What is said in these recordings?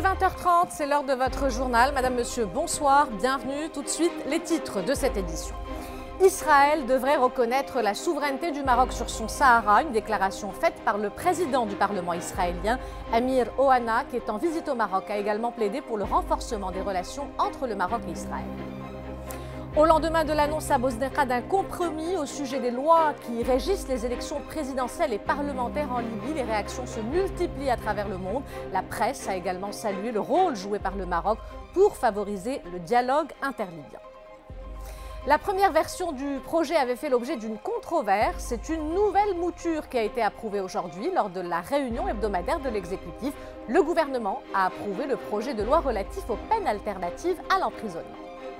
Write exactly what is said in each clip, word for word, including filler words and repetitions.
vingt heures trente, c'est l'heure de votre journal. Madame, Monsieur, bonsoir, bienvenue. Tout de suite, les titres de cette édition. Israël devrait reconnaître la souveraineté du Maroc sur son Sahara, une déclaration faite par le président du Parlement israélien, Amir Ohana, qui est en visite au Maroc, a également plaidé pour le renforcement des relations entre le Maroc et Israël. Au lendemain de l'annonce à Bosneka d'un compromis au sujet des lois qui régissent les élections présidentielles et parlementaires en Libye, les réactions se multiplient à travers le monde. La presse a également salué le rôle joué par le Maroc pour favoriser le dialogue interlibyen. La première version du projet avait fait l'objet d'une controverse. C'est une nouvelle mouture qui a été approuvée aujourd'hui lors de la réunion hebdomadaire de l'exécutif. Le gouvernement a approuvé le projet de loi relatif aux peines alternatives à l'emprisonnement.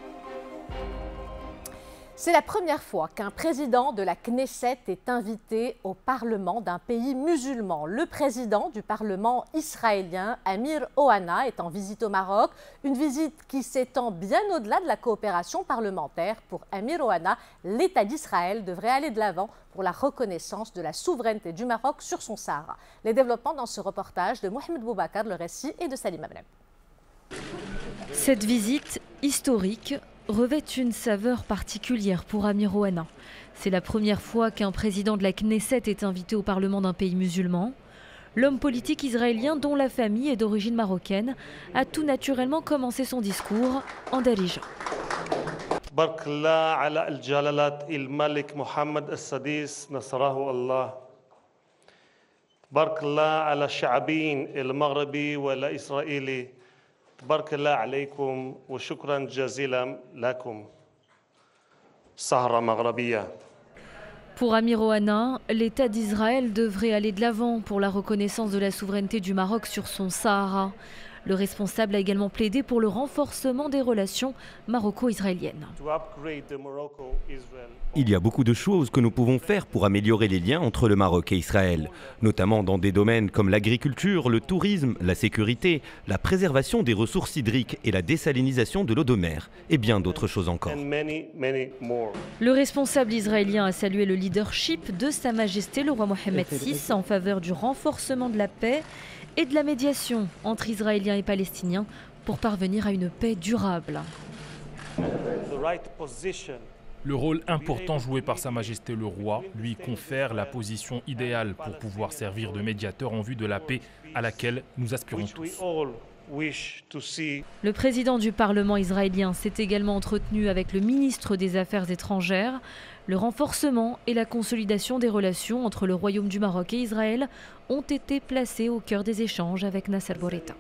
C'est la première fois qu'un président de la Knesset est invité au Parlement d'un pays musulman. Le président du Parlement israélien, Amir Ohana, est en visite au Maroc. Une visite qui s'étend bien au-delà de la coopération parlementaire. Pour Amir Ohana, l'État d'Israël devrait aller de l'avant pour la reconnaissance de la souveraineté du Maroc sur son Sahara. Les développements dans ce reportage de Mohamed Boubacar, le récit, et de Salim Ablem. Cette visite historique revêt une saveur particulière pour Amir Ohana. C'est la première fois qu'un président de la Knesset est invité au Parlement d'un pays musulman. L'homme politique israélien, dont la famille est d'origine marocaine, a tout naturellement commencé son discours en darija. بارك الله على الجلالة الملك محمد السادس نصره الله. بارك الله على الشعبين المغربي والإسرائيلي. بارك الله عليكم وشكرا جزيلا لكم. سهرة مغربية. Pour Amir Ohana, l'État d'Israël devrait aller de l'avant pour la reconnaissance de la souveraineté du Maroc sur son Sahara. Le responsable a également plaidé pour le renforcement des relations maroco-israéliennes. Il y a beaucoup de choses que nous pouvons faire pour améliorer les liens entre le Maroc et Israël, notamment dans des domaines comme l'agriculture, le tourisme, la sécurité, la préservation des ressources hydriques et la désalinisation de l'eau de mer, et bien d'autres choses encore. Le responsable israélien a salué le leadership de Sa Majesté le roi Mohammed six en faveur du renforcement de la paix et de la médiation entre Israéliens et Palestiniens pour parvenir à une paix durable. Le rôle important joué par Sa Majesté le roi lui confère la position idéale pour pouvoir servir de médiateur en vue de la paix à laquelle nous aspirons tous. Le président du Parlement israélien s'est également entretenu avec le ministre des Affaires étrangères. Le renforcement et la consolidation des relations entre le Royaume du Maroc et Israël ont été placés au cœur des échanges avec Nasser Bourita.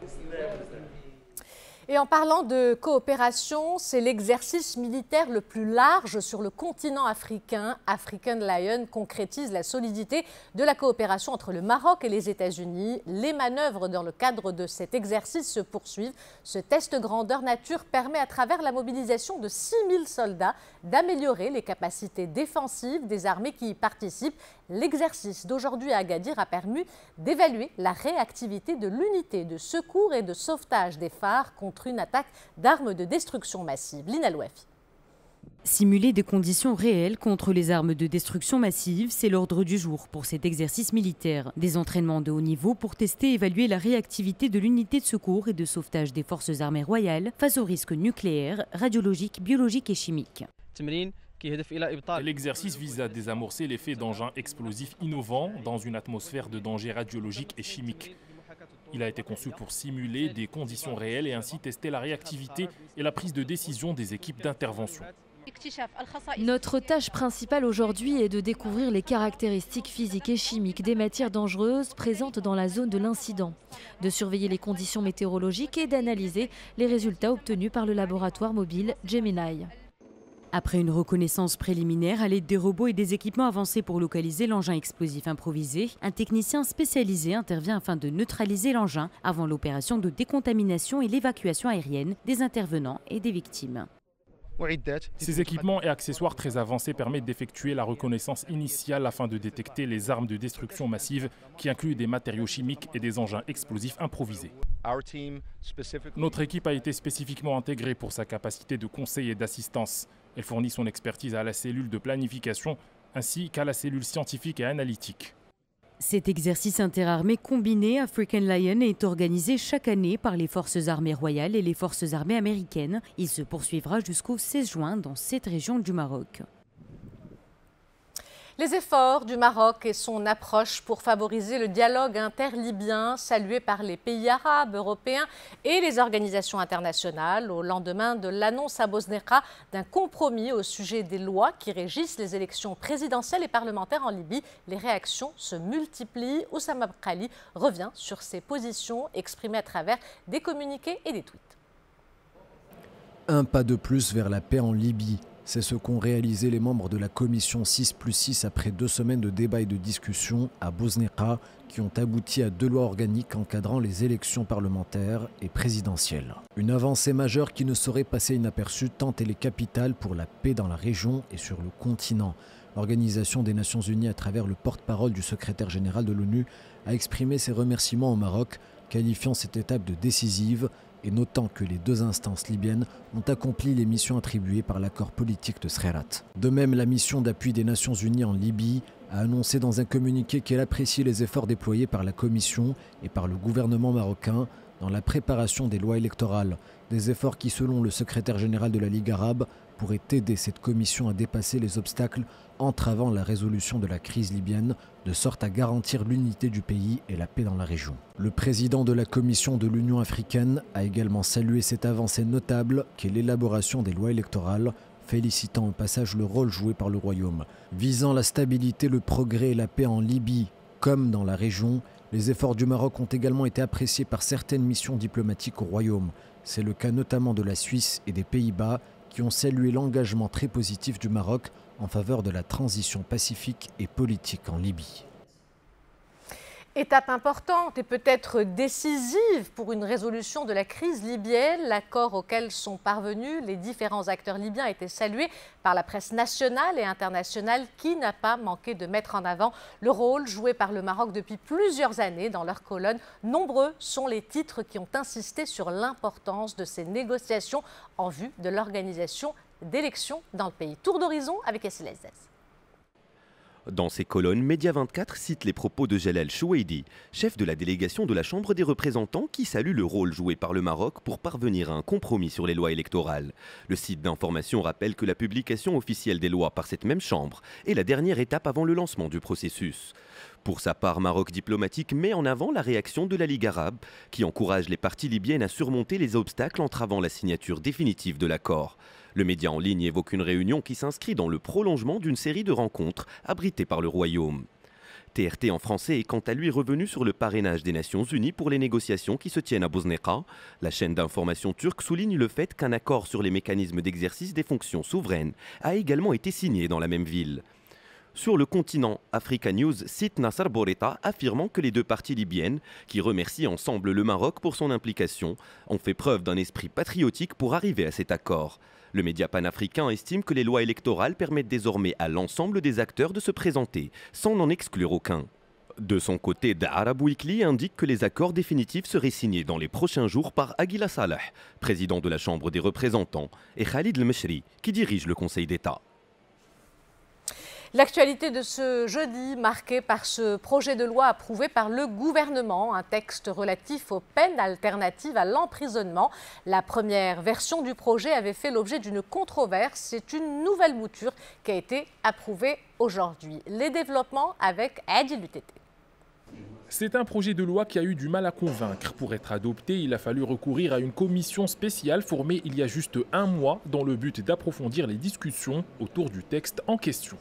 Et en parlant de coopération, c'est l'exercice militaire le plus large sur le continent africain. African Lion concrétise la solidité de la coopération entre le Maroc et les États-Unis. Les manœuvres dans le cadre de cet exercice se poursuivent. Ce test grandeur nature permet à travers la mobilisation de six mille soldats d'améliorer les capacités défensives des armées qui y participent. L'exercice d'aujourd'hui à Agadir a permis d'évaluer la réactivité de l'unité de secours et de sauvetage des phares contre une attaque d'armes de destruction massive. Lina Louafi. Simuler des conditions réelles contre les armes de destruction massive, c'est l'ordre du jour pour cet exercice militaire. Des entraînements de haut niveau pour tester et évaluer la réactivité de l'unité de secours et de sauvetage des forces armées royales face aux risques nucléaires, radiologiques, biologiques et chimiques. L'exercice vise à désamorcer l'effet d'engins explosifs innovants dans une atmosphère de danger radiologique et chimique. Il a été conçu pour simuler des conditions réelles et ainsi tester la réactivité et la prise de décision des équipes d'intervention. Notre tâche principale aujourd'hui est de découvrir les caractéristiques physiques et chimiques des matières dangereuses présentes dans la zone de l'incident, de surveiller les conditions météorologiques et d'analyser les résultats obtenus par le laboratoire mobile Gemini. Après une reconnaissance préliminaire à l'aide des robots et des équipements avancés pour localiser l'engin explosif improvisé, un technicien spécialisé intervient afin de neutraliser l'engin avant l'opération de décontamination et l'évacuation aérienne des intervenants et des victimes. Ces équipements et accessoires très avancés permettent d'effectuer la reconnaissance initiale afin de détecter les armes de destruction massive qui incluent des matériaux chimiques et des engins explosifs improvisés. Notre équipe a été spécifiquement intégrée pour sa capacité de conseil et d'assistance. Elle fournit son expertise à la cellule de planification ainsi qu'à la cellule scientifique et analytique. Cet exercice interarmé combiné African Lion est organisé chaque année par les forces armées royales et les forces armées américaines. Il se poursuivra jusqu'au seize juin dans cette région du Maroc. Les efforts du Maroc et son approche pour favoriser le dialogue interlibyen, salué par les pays arabes, européens et les organisations internationales, au lendemain de l'annonce à Bosneka d'un compromis au sujet des lois qui régissent les élections présidentielles et parlementaires en Libye. Les réactions se multiplient. Oussama Bkali revient sur ses positions exprimées à travers des communiqués et des tweets. Un pas de plus vers la paix en Libye. C'est ce qu'ont réalisé les membres de la commission six plus six après deux semaines de débats et de discussions à Bosneka qui ont abouti à deux lois organiques encadrant les élections parlementaires et présidentielles. Une avancée majeure qui ne saurait passer inaperçue tant elle est capitale pour la paix dans la région et sur le continent. L'Organisation des Nations Unies, à travers le porte-parole du secrétaire général de l'ONU, a exprimé ses remerciements au Maroc, qualifiant cette étape de décisive et notant que les deux instances libyennes ont accompli les missions attribuées par l'accord politique de Skhirat. De même, la mission d'appui des Nations Unies en Libye a annoncé dans un communiqué qu'elle apprécie les efforts déployés par la Commission et par le gouvernement marocain dans la préparation des lois électorales, des efforts qui, selon le secrétaire général de la Ligue arabe, pourraient aider cette commission à dépasser les obstacles entravant la résolution de la crise libyenne, de sorte à garantir l'unité du pays et la paix dans la région. Le président de la Commission de l'Union africaine a également salué cette avancée notable qu'est l'élaboration des lois électorales, félicitant au passage le rôle joué par le Royaume. Visant la stabilité, le progrès et la paix en Libye, comme dans la région, les efforts du Maroc ont également été appréciés par certaines missions diplomatiques au Royaume. C'est le cas notamment de la Suisse et des Pays-Bas, qui ont salué l'engagement très positif du Maroc en faveur de la transition pacifique et politique en Libye. Étape importante et peut-être décisive pour une résolution de la crise libyenne, l'accord auquel sont parvenus les différents acteurs libyens a été salué par la presse nationale et internationale qui n'a pas manqué de mettre en avant le rôle joué par le Maroc depuis plusieurs années dans leurs colonnes. Nombreux sont les titres qui ont insisté sur l'importance de ces négociations en vue de l'organisation d'élections dans le pays. Tour d'horizon avec S L S S. Dans ces colonnes, Média vingt-quatre cite les propos de Jalal Chouaidi, chef de la délégation de la Chambre des représentants qui salue le rôle joué par le Maroc pour parvenir à un compromis sur les lois électorales. Le site d'information rappelle que la publication officielle des lois par cette même Chambre est la dernière étape avant le lancement du processus. Pour sa part, Maroc Diplomatique met en avant la réaction de la Ligue arabe qui encourage les parties libyennes à surmonter les obstacles entravant la signature définitive de l'accord. Le média en ligne évoque une réunion qui s'inscrit dans le prolongement d'une série de rencontres abritées par le Royaume. T R T en français est quant à lui revenu sur le parrainage des Nations Unies pour les négociations qui se tiennent à Bosneka. La chaîne d'information turque souligne le fait qu'un accord sur les mécanismes d'exercice des fonctions souveraines a également été signé dans la même ville. Sur le continent, Africa News cite Nasser Bourita affirmant que les deux parties libyennes, qui remercient ensemble le Maroc pour son implication, ont fait preuve d'un esprit patriotique pour arriver à cet accord. Le média panafricain estime que les lois électorales permettent désormais à l'ensemble des acteurs de se présenter, sans en exclure aucun. De son côté, The Arab Weekly indique que les accords définitifs seraient signés dans les prochains jours par Aguila Saleh, président de la Chambre des représentants, et Khalid El-Meshri, qui dirige le Conseil d'État. L'actualité de ce jeudi, marquée par ce projet de loi approuvé par le gouvernement, un texte relatif aux peines alternatives à l'emprisonnement. La première version du projet avait fait l'objet d'une controverse. C'est une nouvelle mouture qui a été approuvée aujourd'hui. Les développements avec Adil U T T. C'est un projet de loi qui a eu du mal à convaincre. Pour être adopté, il a fallu recourir à une commission spéciale formée il y a juste un mois dans le but d'approfondir les discussions autour du texte en question.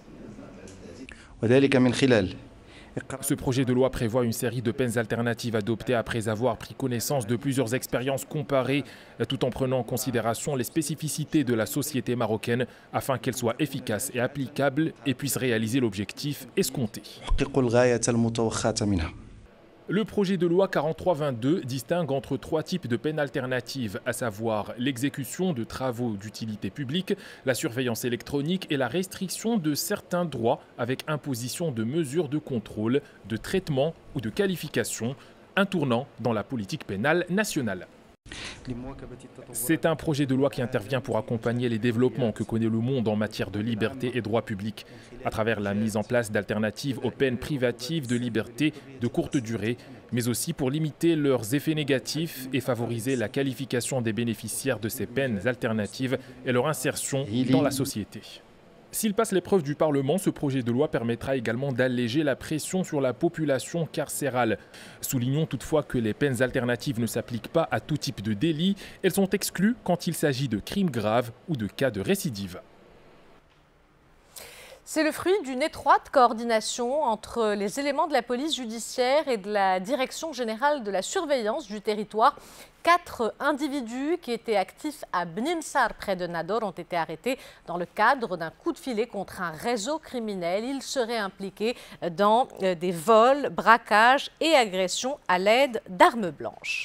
Ce projet de loi prévoit une série de peines alternatives adoptées après avoir pris connaissance de plusieurs expériences comparées, tout en prenant en considération les spécificités de la société marocaine afin qu'elle soit efficace et applicable et puisse réaliser l'objectif escompté. Le projet de loi quarante-trois vingt-deux distingue entre trois types de peines alternatives, à savoir l'exécution de travaux d'utilité publique, la surveillance électronique et la restriction de certains droits avec imposition de mesures de contrôle, de traitement ou de qualification, un tournant dans la politique pénale nationale. C'est un projet de loi qui intervient pour accompagner les développements que connaît le monde en matière de liberté et droits publics, à travers la mise en place d'alternatives aux peines privatives de liberté de courte durée, mais aussi pour limiter leurs effets négatifs et favoriser la qualification des bénéficiaires de ces peines alternatives et leur insertion dans la société. S'il passe l'épreuve du Parlement, ce projet de loi permettra également d'alléger la pression sur la population carcérale. Soulignons toutefois que les peines alternatives ne s'appliquent pas à tout type de délit. Elles sont exclues quand il s'agit de crimes graves ou de cas de récidive. C'est le fruit d'une étroite coordination entre les éléments de la police judiciaire et de la Direction générale de la surveillance du territoire. Quatre individus qui étaient actifs à Bninsar, près de Nador, ont été arrêtés dans le cadre d'un coup de filet contre un réseau criminel. Ils seraient impliqués dans des vols, braquages et agressions à l'aide d'armes blanches.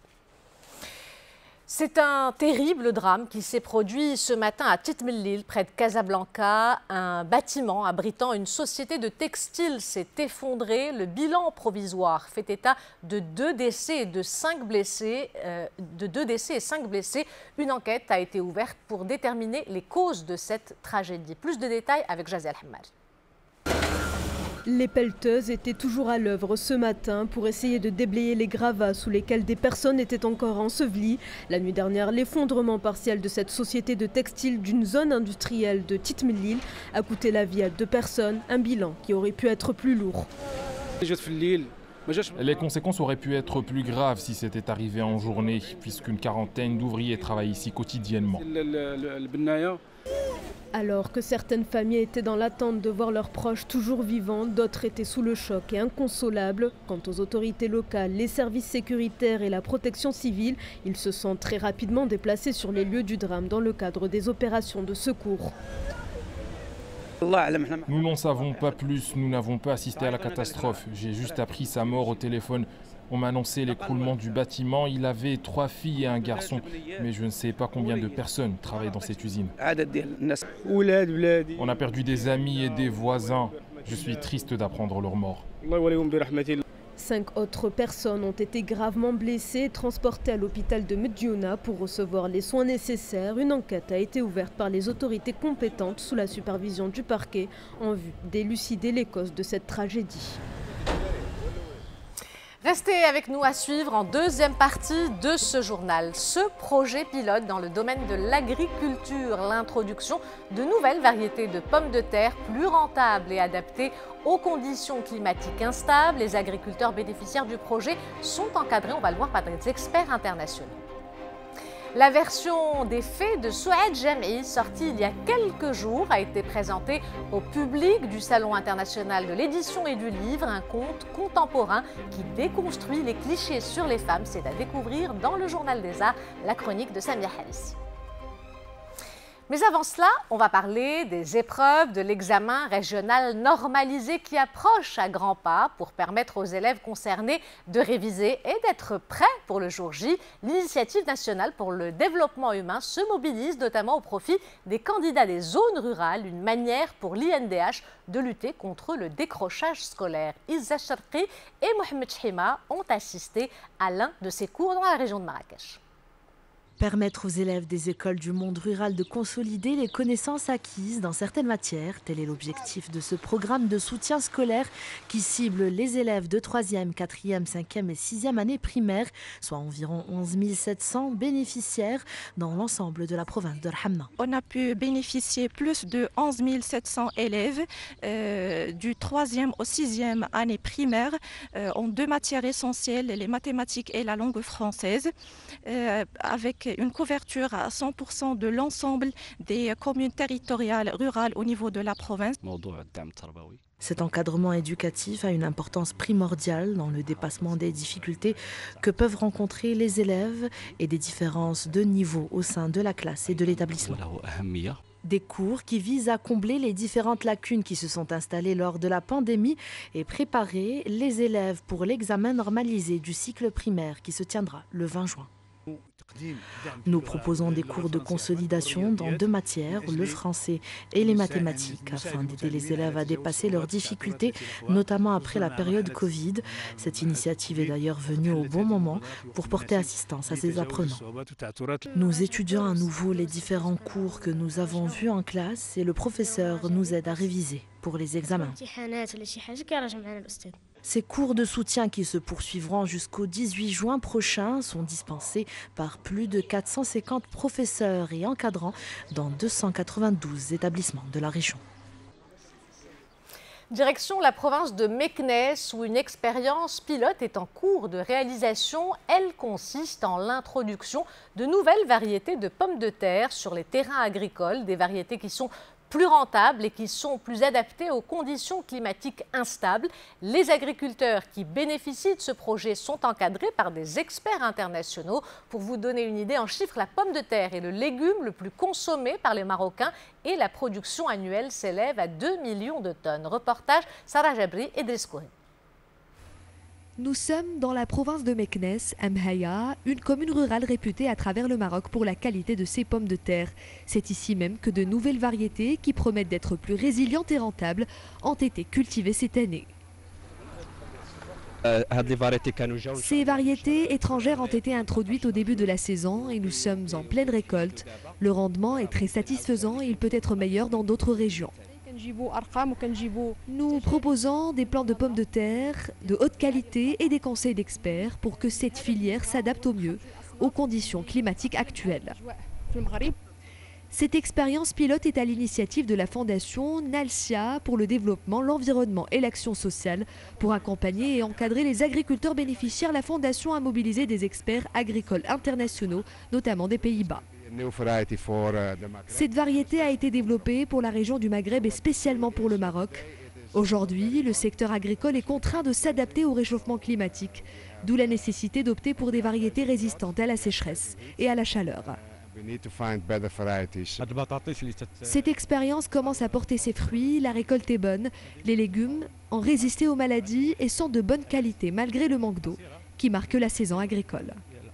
C'est un terrible drame qui s'est produit ce matin à Titmillil, près de Casablanca. Un bâtiment abritant une société de textile s'est effondré. Le bilan provisoire fait état de deux décès et de cinq blessés. Euh, de deux décès et cinq blessés. Une enquête a été ouverte pour déterminer les causes de cette tragédie. Plus de détails avec Jazel Hamad. Les pelleteuses étaient toujours à l'œuvre ce matin pour essayer de déblayer les gravats sous lesquels des personnes étaient encore ensevelies. La nuit dernière, l'effondrement partiel de cette société de textile d'une zone industrielle de Titmillil a coûté la vie à deux personnes, un bilan qui aurait pu être plus lourd. Les conséquences auraient pu être plus graves si c'était arrivé en journée, puisqu'une quarantaine d'ouvriers travaillent ici quotidiennement. Alors que certaines familles étaient dans l'attente de voir leurs proches toujours vivants, d'autres étaient sous le choc et inconsolables. Quant aux autorités locales, les services sécuritaires et la protection civile, ils se sont très rapidement déplacés sur les lieux du drame dans le cadre des opérations de secours. Nous n'en savons pas plus, nous n'avons pas assisté à la catastrophe. J'ai juste appris sa mort au téléphone. On m'a annoncé l'écroulement du bâtiment. Il avait trois filles et un garçon. Mais je ne sais pas combien de personnes travaillent dans cette usine. On a perdu des amis et des voisins. Je suis triste d'apprendre leur mort. Cinq autres personnes ont été gravement blessées et transportées à l'hôpital de Mediouna pour recevoir les soins nécessaires. Une enquête a été ouverte par les autorités compétentes sous la supervision du parquet en vue d'élucider les causes de cette tragédie. Restez avec nous à suivre en deuxième partie de ce journal. Ce projet pilote dans le domaine de l'agriculture, l'introduction de nouvelles variétés de pommes de terre plus rentables et adaptées aux conditions climatiques instables. Les agriculteurs bénéficiaires du projet sont encadrés, on va le voir, par des experts internationaux. La version des faits de Souad Jami, sortie il y a quelques jours, a été présentée au public du Salon international de l'édition et du livre, un conte contemporain qui déconstruit les clichés sur les femmes. C'est à découvrir dans le Journal des Arts, la chronique de Samia Harissi. Mais avant cela, on va parler des épreuves de l'examen régional normalisé qui approche à grands pas pour permettre aux élèves concernés de réviser et d'être prêts pour le jour J. L'Initiative nationale pour le développement humain se mobilise notamment au profit des candidats des zones rurales, une manière pour l'I N D H de lutter contre le décrochage scolaire. Izza Sharqi et Mohamed Chima ont assisté à l'un de ces cours dans la région de Marrakech. Permettre aux élèves des écoles du monde rural de consolider les connaissances acquises dans certaines matières, tel est l'objectif de ce programme de soutien scolaire qui cible les élèves de troisième, quatrième, cinquième et sixième année primaire, soit environ onze mille sept cents bénéficiaires dans l'ensemble de la province de Hamna. On a pu bénéficier plus de onze mille sept cents élèves euh, du troisième au sixième année primaire euh, en deux matières essentielles, les mathématiques et la langue française, euh, avec une couverture à cent pour cent de l'ensemble des communes territoriales rurales au niveau de la province. Cet encadrement éducatif a une importance primordiale dans le dépassement des difficultés que peuvent rencontrer les élèves et des différences de niveau au sein de la classe et de l'établissement. Des cours qui visent à combler les différentes lacunes qui se sont installées lors de la pandémie et préparer les élèves pour l'examen normalisé du cycle primaire qui se tiendra le vingt juin. Nous proposons des cours de consolidation dans deux matières, le français et les mathématiques, afin d'aider les élèves à dépasser leurs difficultés, notamment après la période Covid. Cette initiative est d'ailleurs venue au bon moment pour porter assistance à ces apprenants. Nous étudions à nouveau les différents cours que nous avons vus en classe et le professeur nous aide à réviser pour les examens. Ces cours de soutien qui se poursuivront jusqu'au dix-huit juin prochain sont dispensés par plus de quatre cent cinquante professeurs et encadrants dans deux cent quatre-vingt-douze établissements de la région. Direction la province de Meknès où une expérience pilote est en cours de réalisation. Elle consiste en l'introduction de nouvelles variétés de pommes de terre sur les terrains agricoles, des variétés qui sont plus rentables et qui sont plus adaptés aux conditions climatiques instables. Les agriculteurs qui bénéficient de ce projet sont encadrés par des experts internationaux. Pour vous donner une idée en chiffres, la pomme de terre est le légume le plus consommé par les Marocains et la production annuelle s'élève à deux millions de tonnes. Reportage Sarah Jabri et Driss Cohen. Nous sommes dans la province de Meknès, à Mhaya, une commune rurale réputée à travers le Maroc pour la qualité de ses pommes de terre. C'est ici même que de nouvelles variétés, qui promettent d'être plus résilientes et rentables, ont été cultivées cette année. Ces variétés étrangères ont été introduites au début de la saison et nous sommes en pleine récolte. Le rendement est très satisfaisant et il peut être meilleur dans d'autres régions. Nous proposons des plants de pommes de terre de haute qualité et des conseils d'experts pour que cette filière s'adapte au mieux aux conditions climatiques actuelles. Cette expérience pilote est à l'initiative de la fondation Nalsia pour le développement, l'environnement et l'action sociale. Pour accompagner et encadrer les agriculteurs bénéficiaires, la fondation a mobilisé des experts agricoles internationaux, notamment des Pays-Bas. Cette variété a été développée pour la région du Maghreb et spécialement pour le Maroc. Aujourd'hui, le secteur agricole est contraint de s'adapter au réchauffement climatique, d'où la nécessité d'opter pour des variétés résistantes à la sécheresse et à la chaleur. Cette expérience commence à porter ses fruits, la récolte est bonne, les légumes ont résisté aux maladies et sont de bonne qualité malgré le manque d'eau qui marque la saison agricole.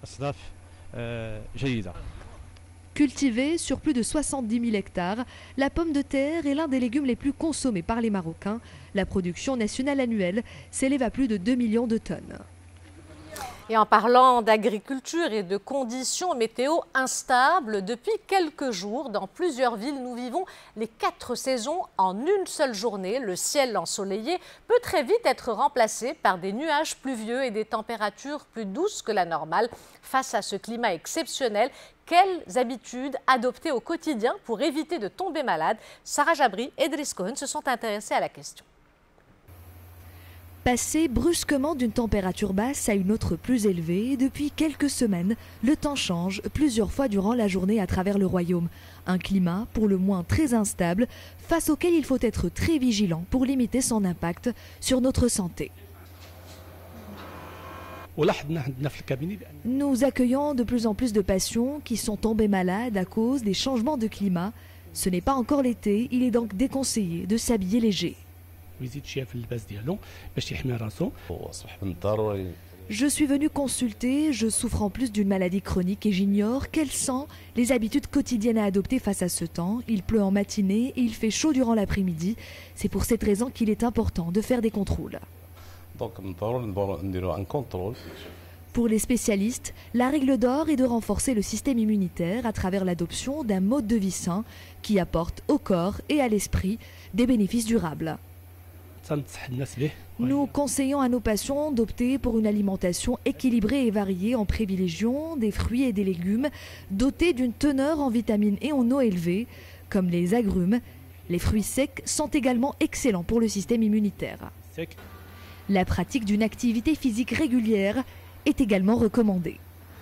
Cultivée sur plus de soixante-dix mille hectares, la pomme de terre est l'un des légumes les plus consommés par les Marocains. La production nationale annuelle s'élève à plus de deux millions de tonnes. Et en parlant d'agriculture et de conditions météo instables, depuis quelques jours, dans plusieurs villes, nous vivons les quatre saisons en une seule journée. Le ciel ensoleillé peut très vite être remplacé par des nuages pluvieux et des températures plus douces que la normale. Face à ce climat exceptionnel, quelles habitudes adopter au quotidien pour éviter de tomber malade? Sarah Jabri et Driss Cohen se sont intéressés à la question. Passer brusquement d'une température basse à une autre plus élevée, depuis quelques semaines, le temps change plusieurs fois durant la journée à travers le royaume. Un climat pour le moins très instable, face auquel il faut être très vigilant pour limiter son impact sur notre santé. Nous accueillons de plus en plus de patients qui sont tombés malades à cause des changements de climat. Ce n'est pas encore l'été, il est donc déconseillé de s'habiller léger. Je suis venu consulter, je souffre en plus d'une maladie chronique et j'ignore quelles sont les habitudes quotidiennes à adopter face à ce temps. Il pleut en matinée et il fait chaud durant l'après-midi. C'est pour cette raison qu'il est important de faire des contrôles. Pour les spécialistes, la règle d'or est de renforcer le système immunitaire à travers l'adoption d'un mode de vie sain qui apporte au corps et à l'esprit des bénéfices durables. Nous conseillons à nos patients d'opter pour une alimentation équilibrée et variée en privilégiant des fruits et des légumes dotés d'une teneur en vitamines et en eau élevée, comme les agrumes. Les fruits secs sont également excellents pour le système immunitaire. La pratique d'une activité physique régulière est également recommandée.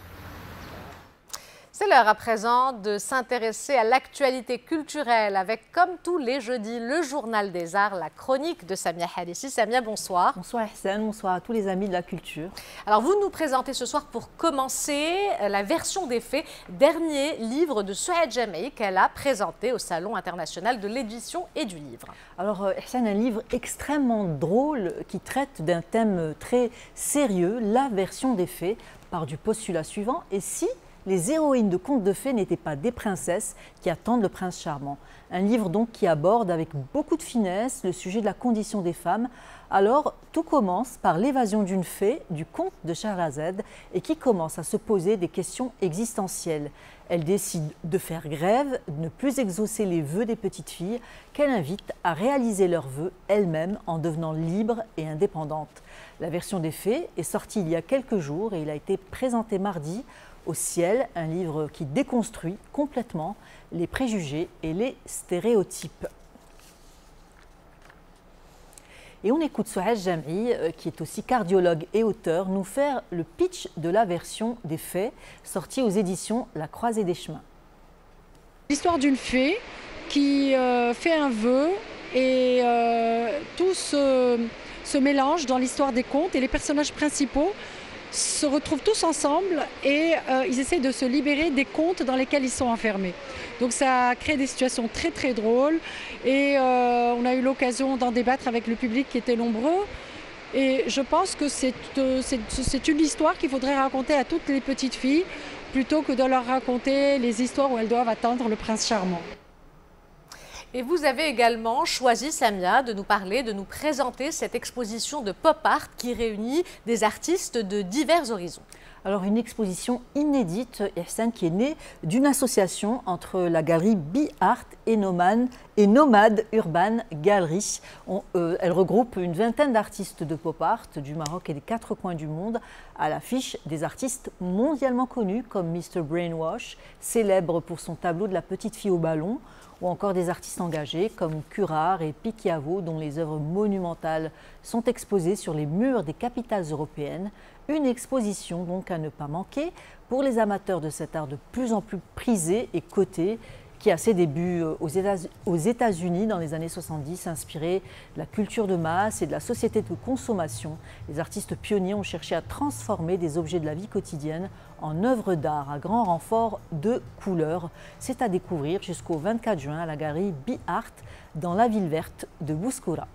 C'est l'heure à présent de s'intéresser à l'actualité culturelle avec, comme tous les jeudis, le Journal des Arts, la chronique de Samia Harissi. Samia, bonsoir. Bonsoir Ihsan, bonsoir à tous les amis de la culture. Alors vous nous présentez ce soir pour commencer la version des faits, dernier livre de Souaid Jamaï qu'elle a présenté au Salon international de l'édition et du livre. Alors Ihsan, un livre extrêmement drôle qui traite d'un thème très sérieux, la version des faits, part du postulat suivant. Et si les héroïnes de contes de fées n'étaient pas des princesses qui attendent le prince charmant. Un livre donc qui aborde avec beaucoup de finesse le sujet de la condition des femmes. Alors, tout commence par l'évasion d'une fée du conte de Scheherazade et qui commence à se poser des questions existentielles. Elle décide de faire grève, de ne plus exaucer les vœux des petites filles, qu'elle invite à réaliser leurs vœux elles-mêmes en devenant libres et indépendantes. La version des fées est sortie il y a quelques jours et il a été présenté mardi au Ciel, un livre qui déconstruit complètement les préjugés et les stéréotypes. Et on écoute Souhail Jam'i, qui est aussi cardiologue et auteur, nous faire le pitch de la version des fées, sortie aux éditions La Croisée des Chemins. L'histoire d'une fée qui euh, fait un vœu et euh, tout se, se mélange dans l'histoire des contes et les personnages principaux se retrouvent tous ensemble et euh, ils essaient de se libérer des contes dans lesquels ils sont enfermés. Donc ça crée des situations très très drôles et euh, on a eu l'occasion d'en débattre avec le public qui était nombreux. Et je pense que c'est euh, c'est une histoire qu'il faudrait raconter à toutes les petites filles plutôt que de leur raconter les histoires où elles doivent attendre le prince charmant. Et vous avez également choisi, Samia, de nous parler, de nous présenter cette exposition de pop art qui réunit des artistes de divers horizons. Alors une exposition inédite, Ihsan, qui est née d'une association entre la galerie Bi-Art et, et Nomade Urban Gallery. On, euh, elle regroupe une vingtaine d'artistes de pop art du Maroc et des quatre coins du monde, à l'affiche des artistes mondialement connus comme mister Brainwash, célèbre pour son tableau de la petite fille au ballon, ou encore des artistes engagés comme Curare et Pichiavo, dont les œuvres monumentales sont exposées sur les murs des capitales européennes. Une exposition donc à ne pas manquer pour les amateurs de cet art de plus en plus prisé et coté, qui a ses débuts aux États-Unis dans les années soixante-dix, inspiré de la culture de masse et de la société de consommation. Les artistes pionniers ont cherché à transformer des objets de la vie quotidienne en œuvres d'art à grand renfort de couleurs. C'est à découvrir jusqu'au vingt-quatre juin à la galerie Bi-Art dans la ville verte de Bouskoura.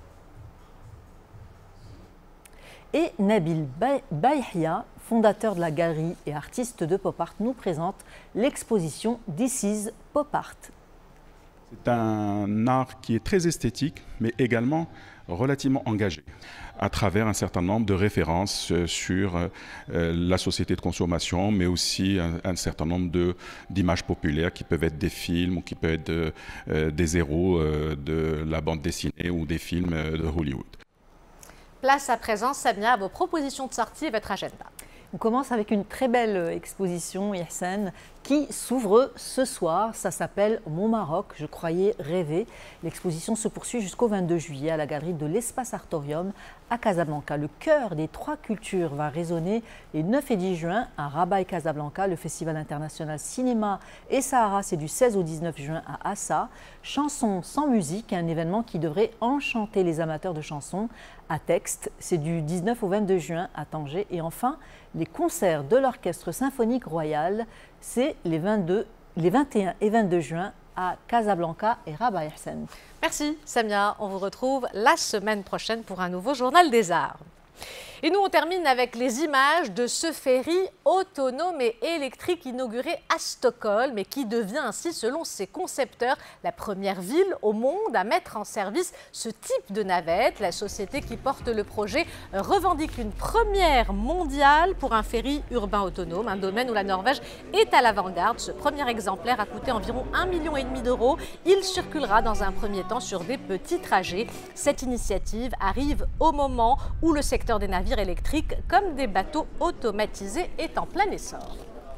Et Nabil Bayhia, fondateur de la galerie et artiste de pop art, nous présente l'exposition This is Pop Art. C'est un art qui est très esthétique, mais également relativement engagé, à travers un certain nombre de références sur euh, la société de consommation, mais aussi un, un certain nombre d'images populaires qui peuvent être des films ou qui peuvent être de, euh, des héros euh, de la bande dessinée ou des films de Hollywood. Place à présent, Samia, à vos propositions de sortie et votre agenda. On commence avec une très belle exposition, Ihsan, qui s'ouvre ce soir. Ça s'appelle Mon Maroc, je croyais rêver. L'exposition se poursuit jusqu'au vingt-deux juillet à la galerie de l'Espace Artorium à Casablanca. Le cœur des trois cultures va résonner les neuf et dix juin à Rabat et Casablanca. Le Festival international Cinéma et Sahara, c'est du seize au dix-neuf juin à Assa. Chansons sans musique, un événement qui devrait enchanter les amateurs de chansons à texte. C'est du dix-neuf au vingt-deux juin à Tanger. Et enfin, les concerts de l'Orchestre Symphonique Royal, c'est les, vingt-deux, les vingt et un et vingt-deux juin à Casablanca et Rabat. Ihsan. Merci Samia, on vous retrouve la semaine prochaine pour un nouveau Journal des Arts. Et nous, on termine avec les images de ce ferry autonome et électrique inauguré à Stockholm et qui devient ainsi, selon ses concepteurs, la première ville au monde à mettre en service ce type de navette. La société qui porte le projet revendique une première mondiale pour un ferry urbain autonome, un domaine où la Norvège est à l'avant-garde. Ce premier exemplaire a coûté environ un virgule cinq million d'euros. Il circulera dans un premier temps sur des petits trajets. Cette initiative arrive au moment où le secteur des navires électriques comme des bateaux automatisés est en plein essor.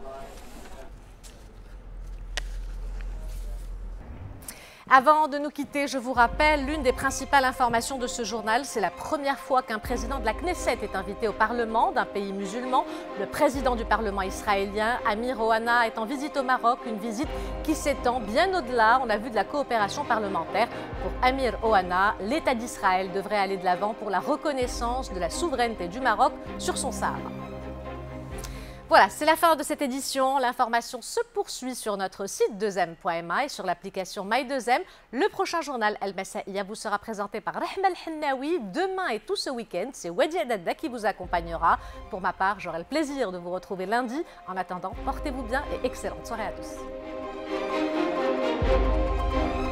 Avant de nous quitter, je vous rappelle l'une des principales informations de ce journal. C'est la première fois qu'un président de la Knesset est invité au Parlement d'un pays musulman. Le président du Parlement israélien, Amir Ohana, est en visite au Maroc, une visite qui s'étend bien au-delà. On a vu de la coopération parlementaire. Pour Amir Ohana, l'État d'Israël devrait aller de l'avant pour la reconnaissance de la souveraineté du Maroc sur son Sahara. Voilà, c'est la fin de cette édition. L'information se poursuit sur notre site deux m point m a et sur l'application My deux M. Le prochain journal El Massaïa vous sera présenté par Rahma El-Hennaoui. Demain et tout ce week-end, c'est Wadi Adada qui vous accompagnera. Pour ma part, j'aurai le plaisir de vous retrouver lundi. En attendant, portez-vous bien et excellente soirée à tous.